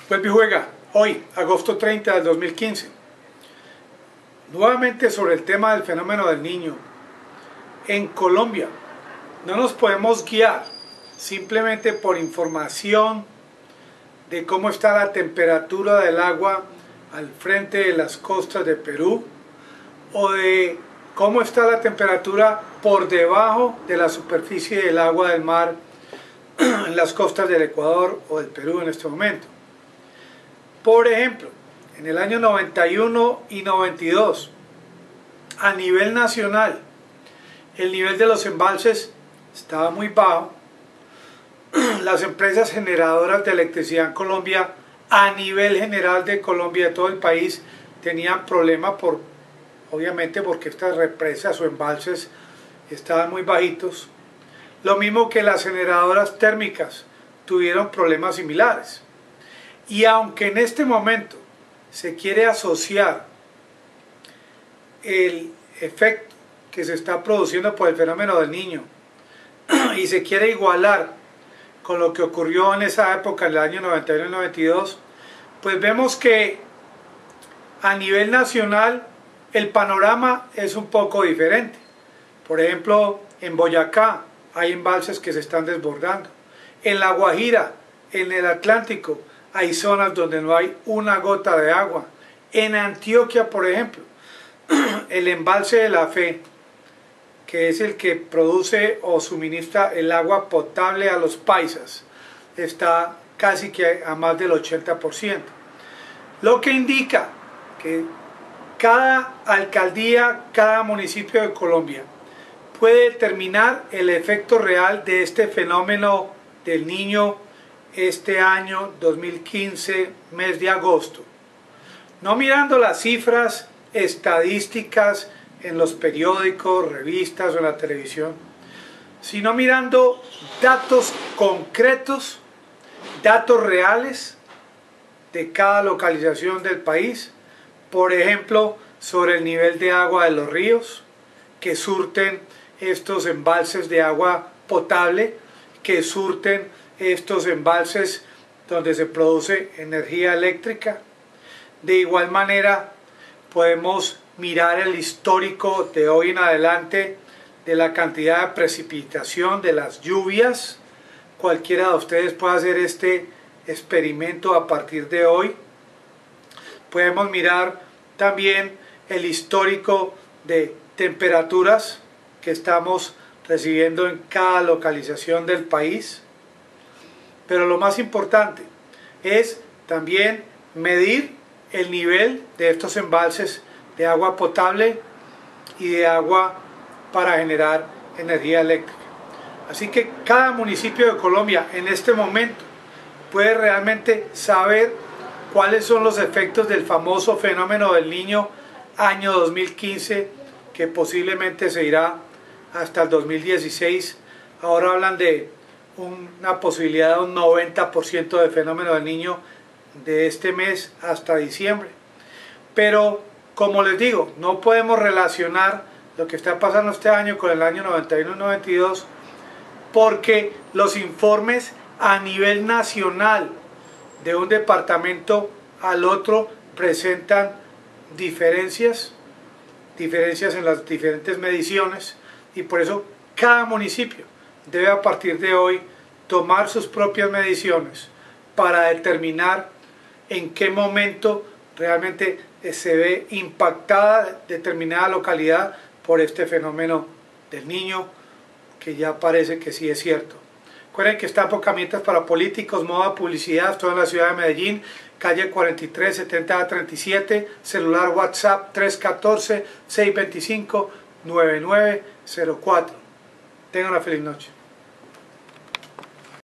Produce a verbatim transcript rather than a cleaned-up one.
Vuelve y juega, hoy, agosto treinta del dos mil quince. Nuevamente sobre el tema del fenómeno del Niño. En Colombia no nos podemos guiar simplemente por información de cómo está la temperatura del agua al frente de las costas de Perú o de cómo está la temperatura por debajo de la superficie del agua del mar en las costas del Ecuador o del Perú en este momento. Por ejemplo, en el año noventa y uno y noventa y dos, a nivel nacional, el nivel de los embalses estaba muy bajo. Las empresas generadoras de electricidad en Colombia, a nivel general de Colombia, de todo el país, tenían problemas, por, obviamente porque estas represas o embalses estaban muy bajitos. Lo mismo que las generadoras térmicas tuvieron problemas similares. Y aunque en este momento se quiere asociar el efecto que se está produciendo por el fenómeno del Niño y se quiere igualar con lo que ocurrió en esa época, en el año noventa y uno y noventa y dos, pues vemos que a nivel nacional el panorama es un poco diferente. Por ejemplo, en Boyacá hay embalses que se están desbordando. En La Guajira, en el Atlántico, hay zonas donde no hay una gota de agua. En Antioquia, por ejemplo, el embalse de La Fe, que es el que produce o suministra el agua potable a los paisas, está casi que a más del ochenta por ciento. Lo que indica que cada alcaldía, cada municipio de Colombia puede determinar el efecto real de este fenómeno del Niño este año dos mil quince, mes de agosto. No mirando las cifras estadísticas en los periódicos, revistas o en la televisión, sino mirando datos concretos, datos reales de cada localización del país. Por ejemplo, sobre el nivel de agua de los ríos que surten estos embalses de agua potable, que surten estos embalses donde se produce energía eléctrica. De igual manera podemos mirar el histórico de hoy en adelante de la cantidad de precipitación, de las lluvias. Cualquiera de ustedes puede hacer este experimento a partir de hoy. Podemos mirar también el histórico de temperaturas que estamos recibiendo en cada localización del país. Pero lo más importante es también medir el nivel de estos embalses de agua potable y de agua para generar energía eléctrica. Así que cada municipio de Colombia en este momento puede realmente saber cuáles son los efectos del famoso fenómeno del Niño año dos mil quince, que posiblemente se irá hasta el dos mil dieciséis. Ahora hablan de una posibilidad de un noventa por ciento de fenómeno del Niño de este mes hasta diciembre. Pero como les digo, no podemos relacionar lo que está pasando este año con el año noventa y uno y noventa y dos, porque los informes a nivel nacional de un departamento al otro presentan diferencias, diferencias en las diferentes mediciones, y por eso cada municipio debe a partir de hoy tomar sus propias mediciones para determinar en qué momento realmente se ve impactada determinada localidad por este fenómeno del Niño, que ya parece que sí es cierto. Recuerden que está Pocamientas para políticos, moda, publicidad, todo en la ciudad de Medellín, calle cuarenta y tres, setenta a treinta y siete, celular WhatsApp tres uno cuatro, seis dos cinco, nueve nueve cero cuatro. Tengan una feliz noche.